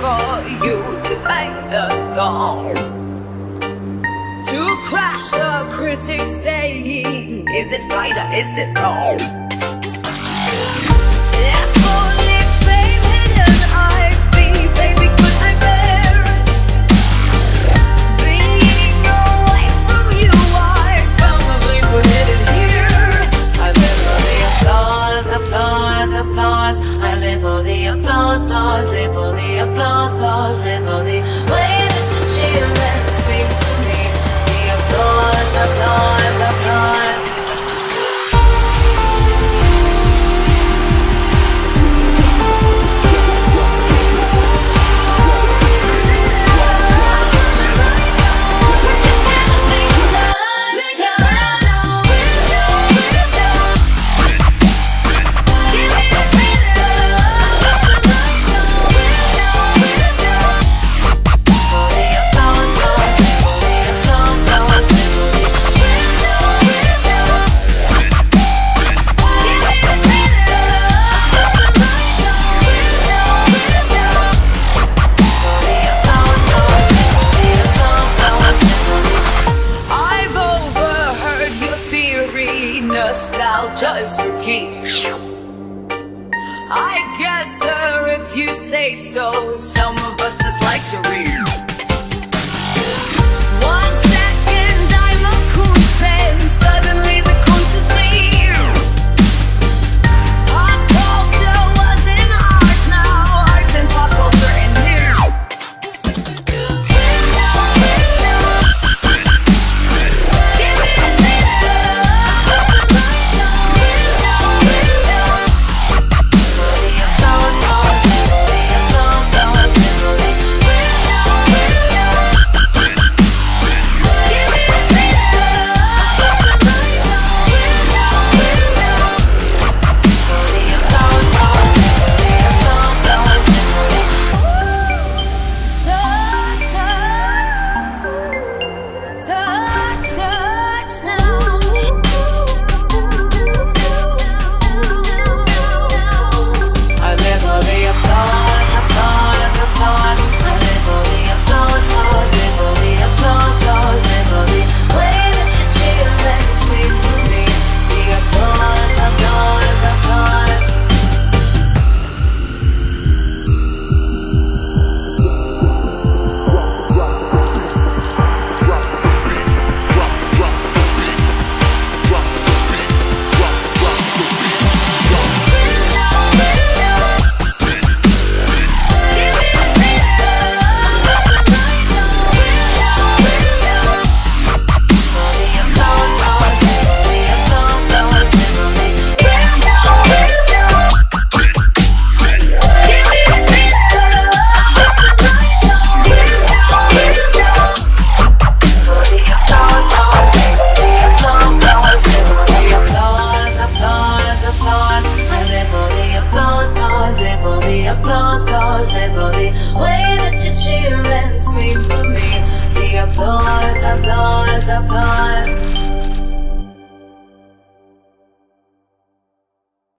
for you to bang the gong, to crash the critics saying, is it right or is it wrong? If only baby and I'd be, baby, could I bear being away from you? I firmly put it here. I live for the applause, applause, applause. I live for the applause, applause. Live for the applause, applause. Live for the way that you cheer and scream for me. The applause, applause, applause. Nostalgia is for keeps. I guess, sir, if you say so, some of us just like to read. 1 second I'm a cool fan, suddenly the course is me. Pop culture was in art, now art and pop culture in here. Applause, applause, live for the way that you cheer and scream for me. The applause, applause, applause.